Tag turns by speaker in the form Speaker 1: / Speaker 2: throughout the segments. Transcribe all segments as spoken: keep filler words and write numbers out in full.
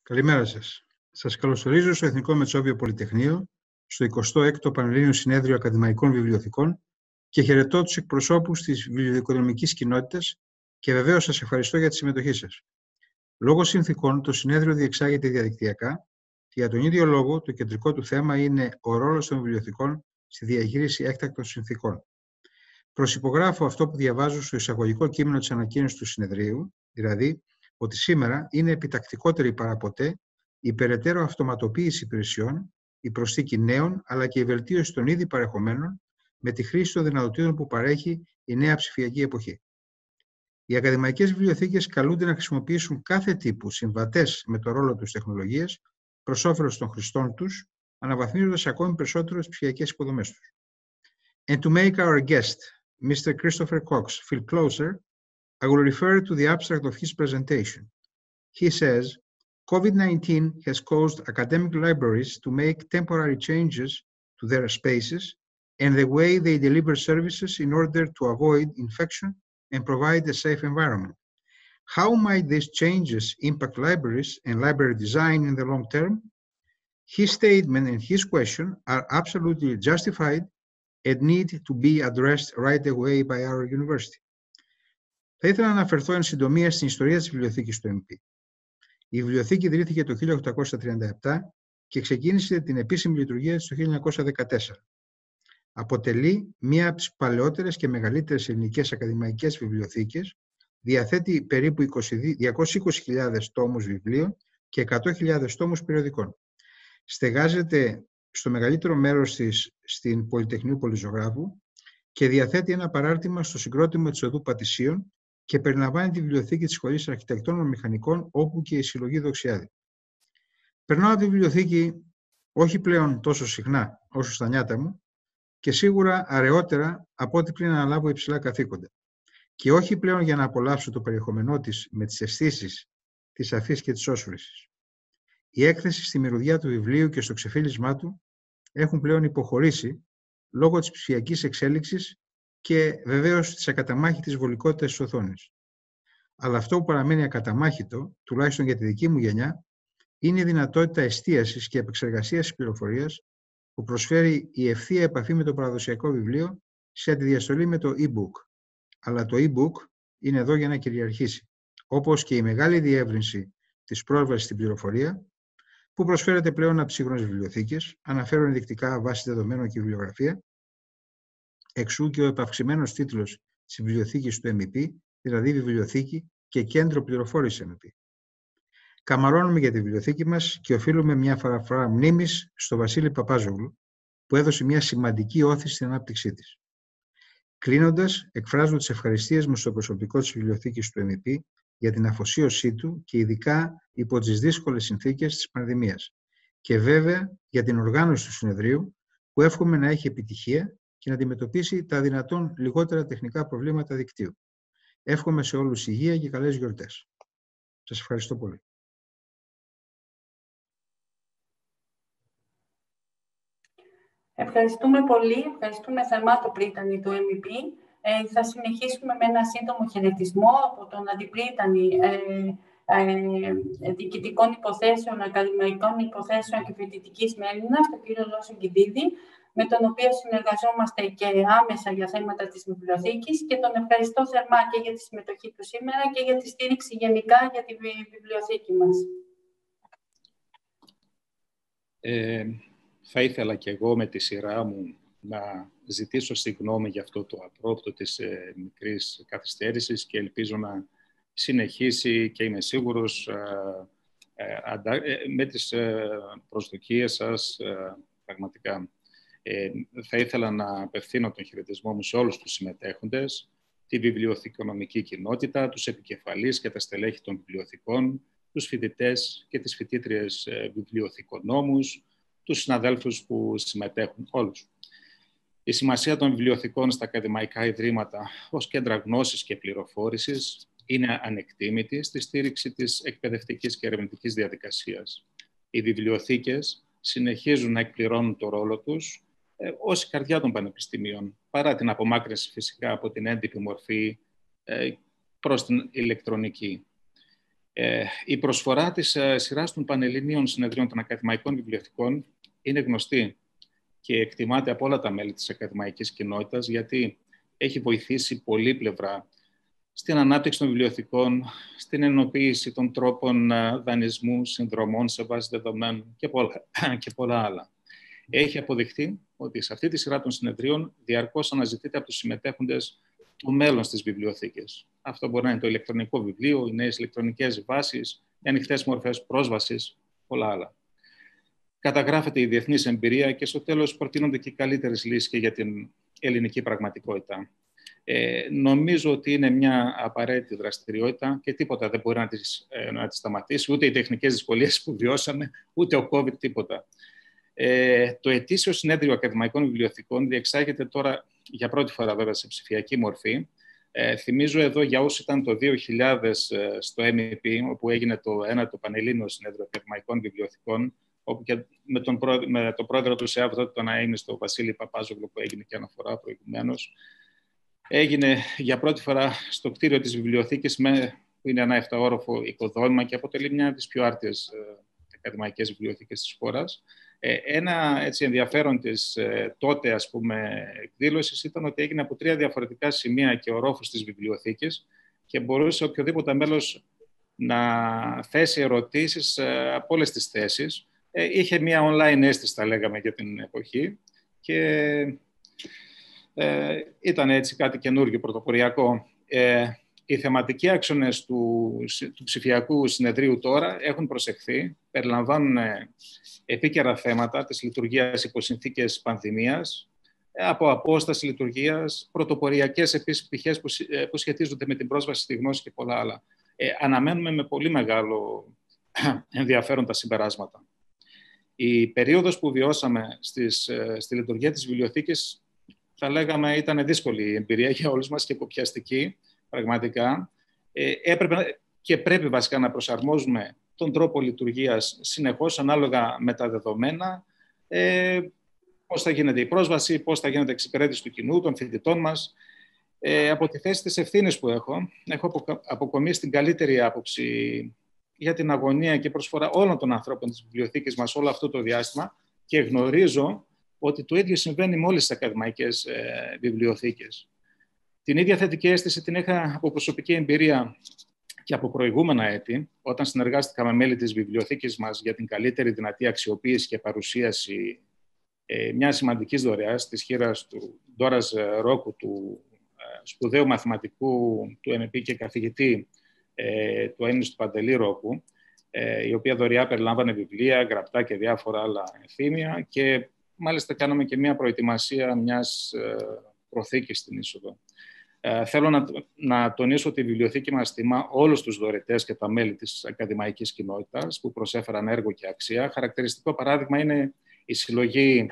Speaker 1: Καλημέρα σας. Σας καλωσορίζω στο Εθνικό Μετσόβιο Πολυτεχνείο, στο εικοστό έκτο Πανελλήνιο Συνέδριο Ακαδημαϊκών Βιβλιοθηκών και χαιρετώ τους εκπροσώπους της βιβλιοοικονομικής κοινότητας και βεβαίως σας ευχαριστώ για τη συμμετοχή σας. Λόγω συνθηκών, το συνέδριο διεξάγεται διαδικτυακά και για τον ίδιο λόγο το κεντρικό του θέμα είναι ο ρόλος των βιβλιοθηκών στη διαχείριση έκτακτων συνθηκών. Προσυπογράφω αυτό που διαβάζω στο εισαγωγικό κείμενο της ανακοίνωσης του συνεδρίου, δηλαδή ότι σήμερα είναι επιτακτικότερη παραποτέ η περαιτέρω αυτοματοποίηση υπηρεσιών, η προσθήκη νέων αλλά και η βελτίωση των ήδη παρεχομένων με τη χρήση των δυνατοτήτων που παρέχει η νέα ψηφιακή εποχή. Οι ακαδημαϊκές βιβλιοθήκες καλούνται να χρησιμοποιήσουν κάθε τύπου συμβατές με το ρόλο τους τεχνολογίες προς όφελος των χρηστών τους, αναβαθμίζοντας ακόμη περισσότερο τις ψηφιακές υποδομές τους. And to make our guest, Mister Christopher Cox, feel closer, I will refer to the abstract of his presentation. He says, COVID nineteen has caused academic libraries to make temporary changes to their spaces and the way they deliver services in order to avoid infection and provide a safe environment. How might these changes impact libraries and library design in the long term? His statement and his question are absolutely justified and need to be addressed right away by our university. Θα ήθελα να αναφερθώ εν συντομία στην ιστορία της βιβλιοθήκης του εμ πι. Η βιβλιοθήκη ιδρύθηκε το χίλια οκτακόσια τριάντα επτά και ξεκίνησε την επίσημη λειτουργία της το χίλια εννιακόσια δεκατέσσερα. Αποτελεί μία από τις παλαιότερες και μεγαλύτερες ελληνικές ακαδημαϊκές βιβλιοθήκες, διαθέτει περίπου διακόσιες είκοσι χιλιάδες τόμους βιβλίων και εκατό χιλιάδες τόμους περιοδικών. Στεγάζεται στο μεγαλύτερο μέρος της στην Πολυτεχνείου Πολυζωγράφου και διαθέτει ένα παράρτημα στο συγκρότημα της Οδού Πατησίων και περιλαμβάνει τη βιβλιοθήκη της Σχολής Αρχιτεκτόνων Μηχανικών, όπου και η συλλογή Δοξιάδη. Περνάω από τη βιβλιοθήκη όχι πλέον τόσο συχνά όσο στα νιάτα μου και σίγουρα αραιότερα από ό,τι πριν αναλάβω υψηλά καθήκοντα. Και όχι πλέον για να απολαύσω το περιεχόμενό της με τις αισθήσεις της αφής και της όσφρησης. Η έκθεση στη μυρωδιά του βιβλίου και στο ξεφύλισμά του έχουν πλέον υποχωρήσει λόγω της ψηφιακής εξέλιξης και βεβαίως της ακαταμάχητης βολικότητας της οθόνης. Αλλά αυτό που παραμένει ακαταμάχητο, τουλάχιστον για τη δική μου γενιά, είναι η δυνατότητα εστίασης και επεξεργασίας της πληροφορίας που προσφέρει η ευθεία επαφή με το παραδοσιακό βιβλίο σε αντιδιαστολή με το e-book. Αλλά το e-book είναι εδώ για να κυριαρχήσει, όπως και η μεγάλη διεύρυνση της πρόσβασης στην πληροφορία που προσφέρεται πλέον από τις σύγχρονες βιβλιοθήκες, αναφέρω ενδεικτικά βάση δεδομένων και βιβλιογραφία, εξού και ο επαυξημένος τίτλος της βιβλιοθήκης του εμ πι, δηλαδή Βιβλιοθήκη και Κέντρο Πληροφόρησης εμ πι. Καμαρώνουμε για τη βιβλιοθήκη μας και οφείλουμε μια φορά μνήμης στο Βασίλη Παπάζογλου, που έδωσε μια σημαντική όθηση στην ανάπτυξή της. Κλείνοντας, εκφράζω τις ευχαριστίες μου στο προσωπικό της βιβλιοθήκης του εμ πι για την αφοσίωσή του και ειδικά υπό τις δύσκολες συνθήκες της πανδημίας και βέβαια για την οργάνωση του συνεδρίου που εύχομαι να έχει επιτυχία και να αντιμετωπίσει τα δυνατόν λιγότερα τεχνικά προβλήματα δικτύου. Εύχομαι σε όλους υγεία και καλές γιορτές. Σας ευχαριστώ πολύ.
Speaker 2: Ευχαριστούμε πολύ. Ευχαριστούμε θερμά το πρίτανη του εμ πι. Ε, θα συνεχίσουμε με ένα σύντομο χαιρετισμό από τον αντιπρίτανη ε, ε, διοικητικών υποθέσεων, ακαδημαϊκών υποθέσεων και φοιτητικής μέρημνας, τον κύριο Ζώσο Κιντίδη, με τον οποίο συνεργαζόμαστε και άμεσα για θέματα της βιβλιοθήκης και τον ευχαριστώ θερμά και για τη συμμετοχή του σήμερα και για τη στήριξη γενικά για τη βιβλιοθήκη μας.
Speaker 3: Ε, θα ήθελα και εγώ με τη σειρά μου να ζητήσω συγγνώμη για αυτό το απρόπτο της ε, μικρής καθυστέρησης και ελπίζω να συνεχίσει και είμαι σίγουρος ε, ε, αντα, ε, με τις ε, προσδοκίες σας ε, πραγματικά. Ε, θα ήθελα να απευθύνω τον χαιρετισμό μου σε όλους τους συμμετέχοντες, τη βιβλιοθηκονομική κοινότητα, τους επικεφαλείς και τα στελέχη των βιβλιοθηκών, τους φοιτητές και τις φοιτήτριες ε, βιβλιοθηκονόμους, τους συναδέλφους που συμμετέχουν, όλους. Η σημασία των βιβλιοθηκών στα ακαδημαϊκά ιδρύματα ως κέντρα γνώσης και πληροφόρησης είναι ανεκτήμητη στη στήριξη της εκπαιδευτικής και ερευνητικής διαδικασίας. Οι βιβλιοθήκες συνεχίζουν να εκπληρώνουν το ρόλο τους ε, ως η καρδιά των πανεπιστημίων, παρά την απομάκρυνση φυσικά από την έντυπη μορφή ε, προς την ηλεκτρονική. Ε, η προσφορά της ε, σειράς των πανελληνίων συνεδρίων των ακαδημαϊκών βιβλιοθηκών είναι γνωστή και εκτιμάται από όλα τα μέλη της ακαδημαϊκής κοινότητας, γιατί έχει βοηθήσει πολύπλευρα στην ανάπτυξη των βιβλιοθηκών, στην ενοποίηση των τρόπων δανεισμού, συνδρομών σε βάση δεδομένων και πολλά, και πολλά άλλα. Έχει αποδειχθεί ότι σε αυτή τη σειρά των συνεδρίων διαρκώς αναζητείται από τους συμμετέχοντες το μέλλον στις βιβλιοθήκες. Αυτό μπορεί να είναι το ηλεκτρονικό βιβλίο, οι νέες ηλεκτρονικές βάσεις, οι ανοιχτές μορφές πρόσβασης, πολλά άλλα. Καταγράφεται η διεθνής εμπειρία και στο τέλος προτείνονται και καλύτερες λύσεις και για την ελληνική πραγματικότητα. Ε, νομίζω ότι είναι μια απαραίτητη δραστηριότητα και τίποτα δεν μπορεί να τις, ε, να τις σταματήσει, ούτε οι τεχνικές δυσκολίες που βιώσαμε, ούτε ο COVID, τίποτα. Ε, το ετήσιο συνέδριο ακαδημαϊκών βιβλιοθηκών διεξάγεται τώρα για πρώτη φορά βέβαια σε ψηφιακή μορφή. Ε, θυμίζω εδώ για όσοι ήταν το δύο χιλιάδες ε, στο εμ ι πι, όπου έγινε το ένατο Πανελλήνιο Συνέδριο Ακαδημαϊκών Βιβλιοθηκών, όπου και με τον, προ... με τον πρόεδρο του ΣΕΑΒ, τότε τον αείμνηστο Βασίλη Παπάζογλου, που έγινε και αναφορά προηγουμένως, έγινε για πρώτη φορά στο κτίριο της βιβλιοθήκης, με, που είναι ένα εφταόροφο οικοδόμημα και αποτελεί μια από τις πιο άρτιες ε, ακαδημαϊκές βιβλιοθήκες της χώρας. Ε, ένα έτσι, ενδιαφέρον της ε, τότε ας πούμε, εκδήλωσης ήταν ότι έγινε από τρία διαφορετικά σημεία και ορόφους της βιβλιοθήκης και μπορούσε οποιοδήποτε μέλος να θέσει ερωτήσεις ε, από όλες τις θέσεις. Ε, είχε μια online αίσθηση, θα λέγαμε, για την εποχή και ε, ήταν έτσι κάτι καινούργιο, πρωτοποριακό. Ε, οι θεματικοί άξονες του, του ψηφιακού συνεδρίου τώρα έχουν προσεχθεί, περιλαμβάνουν επίκαιρα θέματα της λειτουργίας υπό συνθήκες πανδημίας, από απόσταση λειτουργίας, πρωτοποριακές επίσης πτυχές που, που σχετίζονται με την πρόσβαση στη γνώση και πολλά άλλα. Ε, αναμένουμε με πολύ μεγάλο ενδιαφέρον τα συμπεράσματα. Η περίοδος που βιώσαμε στις, στη λειτουργία της βιβλιοθήκης, θα λέγαμε, ήταν δύσκολη η εμπειρία για όλους μας και κοπιαστική, πραγματικά. Ε, έπρεπε και πρέπει βασικά να προσαρμόζουμε τον τρόπο λειτουργίας συνεχώς, ανάλογα με τα δεδομένα, ε, πώς θα γίνεται η πρόσβαση, πώς θα γίνεται η εξυπηρέτηση του κοινού, των φοιτητών μας. Ε, από τη θέση της ευθύνης που έχω, έχω αποκομίσει την καλύτερη άποψη για την αγωνία και προσφορά όλων των ανθρώπων της βιβλιοθήκης μας όλο αυτό το διάστημα και γνωρίζω ότι το ίδιο συμβαίνει με όλες τις ακαδημαϊκές ε, βιβλιοθήκες. Την ίδια θετική αίσθηση την είχα από προσωπική εμπειρία και από προηγούμενα έτη, όταν συνεργάστηκα με μέλη της βιβλιοθήκης μας για την καλύτερη δυνατή αξιοποίηση και παρουσίαση ε, μιας σημαντικής δωρεάς της χείρας του Ντόρας Ρόκου, του ε, σπουδαίου μαθηματικού του εμ πι και καθηγητή ε, του αείμνηστου Παντελή Ρόκου, ε, η οποία δωρεά περιλάμβανε βιβλία, γραπτά και διάφορα άλλα ευθύμια και μάλιστα κάναμε και μια προετοιμασία μιας ε, προθήκης στην είσοδο. Ε, θέλω να, να τονίσω ότι η βιβλιοθήκη μας τιμά όλους τους δωρετές και τα μέλη της ακαδημαϊκής κοινότητας που προσέφεραν έργο και αξία. Χαρακτηριστικό παράδειγμα είναι η συλλογή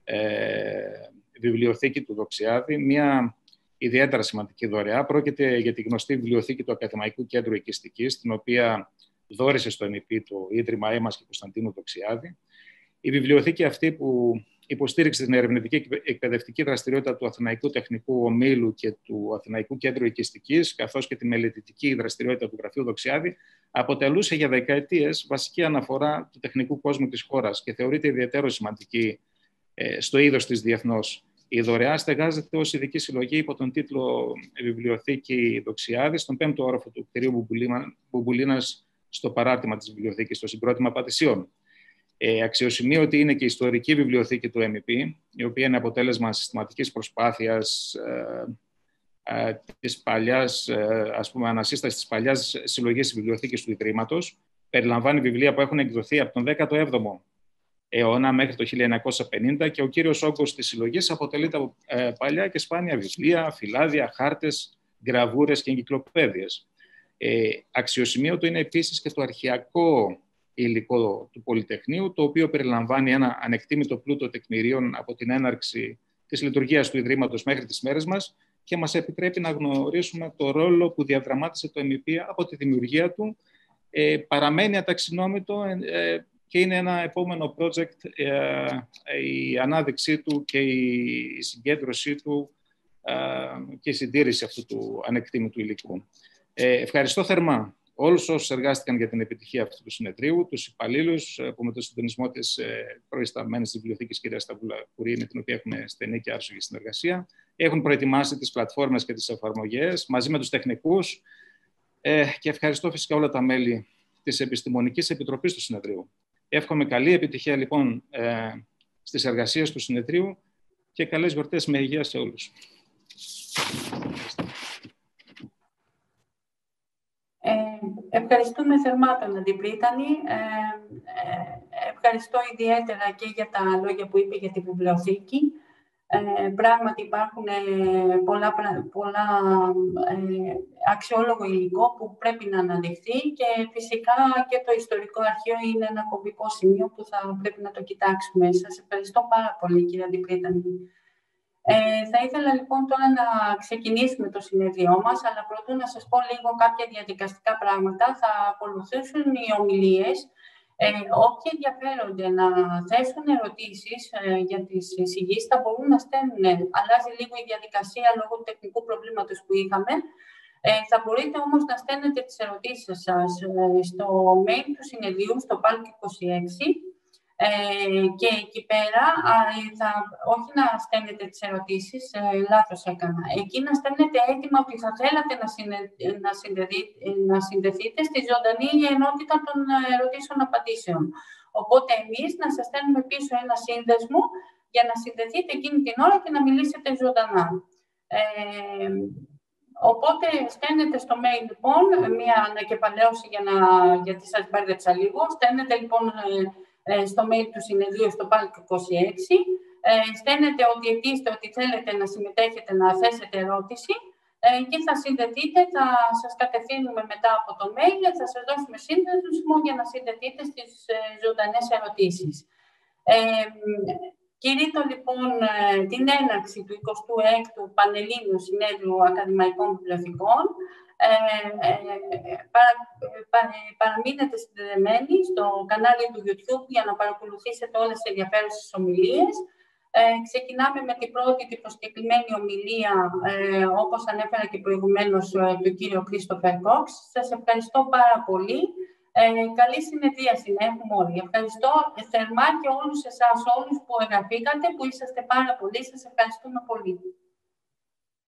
Speaker 3: ε, βιβλιοθήκη του Δοξιάδη, μια ιδιαίτερα σημαντική δωρεά. Πρόκειται για τη γνωστή βιβλιοθήκη του Ακαδημαϊκού Κέντρου Οικιστικής, την οποία δώρισε στο εμ ι πι το Ίδρυμα Αίμας και Κωνσταντίνου Δοξιάδη. Η βιβλιοθήκη αυτή που υποστήριξε την ερευνητική και εκπαιδευτική δραστηριότητα του Αθηναϊκού Τεχνικού Ομίλου και του Αθηναϊκού Κέντρου Οικιστικής, καθώς και τη μελετητική δραστηριότητα του Γραφείου Δοξιάδη, αποτελούσε για δεκαετίες βασική αναφορά του τεχνικού κόσμου της χώρας και θεωρείται ιδιαίτερο σημαντική ε, στο είδος της διεθνώς. Η δωρεά στεγάζεται ως ειδική συλλογή υπό τον τίτλο Βιβλιοθήκη Δοξιάδη, στον πέμπτο όροφο του κτηρίου Μπουμπουλίνας, στο παράρτημα της βιβλιοθήκης, στο συγκρότημα Πατησίων. Ε, αξιοσημείωτη είναι και η ιστορική βιβλιοθήκη του εμ ι πι, η οποία είναι αποτέλεσμα συστηματικής προσπάθειας ε, ε, της παλιάς, ε, ας πούμε, ανασύστασης της παλιάς συλλογής βιβλιοθήκης του Ιδρύματος. Περιλαμβάνει βιβλία που έχουν εκδοθεί από τον δέκατο έβδομο αιώνα μέχρι το χίλια εννιακόσια πενήντα και ο κύριος όγκος της συλλογής αποτελείται από ε, παλιά και σπάνια βιβλία, φυλάδια, χάρτες, γραβούρες και εγκυκλοπαίδειες. Ε, αξιοσημείωτο είναι επίσης και το αρχαιακό υλικό του Πολυτεχνείου, το οποίο περιλαμβάνει ένα ανεκτήμητο πλούτο τεκμηρίων από την έναρξη της λειτουργίας του Ιδρύματος μέχρι τις μέρες μας και μας επιτρέπει να γνωρίσουμε το ρόλο που διαδραμάτισε το εμ ι πι από τη δημιουργία του. Ε, παραμένει αταξινόμητο ε, και είναι ένα επόμενο project ε, η ανάδειξή του και η συγκέντρωσή του ε, και η συντήρηση αυτού του ανεκτήμητου υλικού. Ε, ευχαριστώ θερμά όλους όσους εργάστηκαν για την επιτυχία αυτού του συνεδρίου, τους υπαλλήλους που με το συντονισμό της προϊσταμένης της βιβλιοθήκης κυρίας Σταυροπουρή, με την οποία έχουμε στενή και άψογη συνεργασία, έχουν προετοιμάσει τις πλατφόρμες και τις εφαρμογές μαζί με τους τεχνικούς ε, και ευχαριστώ φυσικά όλα τα μέλη της Επιστημονικής Επιτροπής του Συνεδρίου. Εύχομαι καλή επιτυχία λοιπόν ε, στις εργασίες του Συνεδρίου και καλές γιορτές με υγεία σε όλους.
Speaker 2: Ε, ευχαριστούμε θερμά τον Αντιπρίτανη. Ε, ε, ευχαριστώ ιδιαίτερα και για τα λόγια που είπε για τη βιβλιοθήκη. Ε, πράγματι υπάρχουν ε, πολλά, πολλά ε, αξιόλογο υλικό που πρέπει να αναδειχθεί και φυσικά και το ιστορικό αρχείο είναι ένα κομβικό σημείο που θα πρέπει να το κοιτάξουμε. Σας ευχαριστώ πάρα πολύ, κύριε Αντιπρίτανη. Ε, θα ήθελα λοιπόν τώρα να ξεκινήσουμε το συνέδριό μας, αλλά πρώτα να σας πω λίγο κάποια διαδικαστικά πράγματα. Θα ακολουθήσουν οι ομιλίες. Ε, όποιοι ενδιαφέρονται να θέσουν ερωτήσεις ε, για τις εισηγήσεις θα μπορούν να στέλνουν. Αλλάζει λίγο η διαδικασία λόγω του τεχνικού προβλήματος που είχαμε. Ε, θα μπορείτε όμως να στέλνετε τις ερωτήσεις σας ε, στο mail του συνεδρίου, στο Palc είκοσι έξι. Ε, και εκεί πέρα, θα, όχι να στέλνετε τις ερωτήσεις, ε, λάθος έκανα. Εκεί να στέλνετε έτοιμα ότι θα θέλατε να, συνε, να, συνδεδεί, να συνδεθείτε στη ζωντανή ενότητα των ερωτήσεων-απαντήσεων. Οπότε εμείς να σας στέλνουμε πίσω ένα σύνδεσμο για να συνδεθείτε εκείνη την ώρα και να μιλήσετε ζωντανά. Ε, Οπότε στέλνετε στο mail λοιπόν μια ανακεφαλαίωση για να, γιατί σας μπέρδεψα λίγο. Στέλνετε λοιπόν στο mail του συνεδρίου στο Palc είκοσι έξι. Ε, στέλνετε ότι αιτήστε ότι θέλετε να συμμετέχετε, να θέσετε ερώτηση ε, και θα συνδεθείτε, θα σας κατευθύνουμε μετά από το mail, θα σας δώσουμε σύνδεσμο για να συνδεθείτε στις ε, ζωντανές ερωτήσεις. Ε, Κηρύττω λοιπόν την έναρξη του εικοστού έκτου Πανελλήνιου Συνέδριου Ακαδημαϊκών Βιβλιοθηκών. Ε, ε, παρα, παρα, παραμείνετε συνδεδεμένοι στο κανάλι του YouTube για να παρακολουθήσετε όλες τις ενδιαφέρουσες ομιλίες. Ε, ξεκινάμε με την πρώτη την προσκεκλημένη ομιλία, ε, όπως ανέφερα και προηγουμένως, ε, του κύριο Christopher Cox. Σας ευχαριστώ πάρα πολύ. Ε, καλή συνεδρίαση να έχουμε όλοι. Ευχαριστώ θερμά και όλους εσάς, όλους που εγγραφήκατε, που είσαστε πάρα πολλοί. Σας ευχαριστούμε πολύ.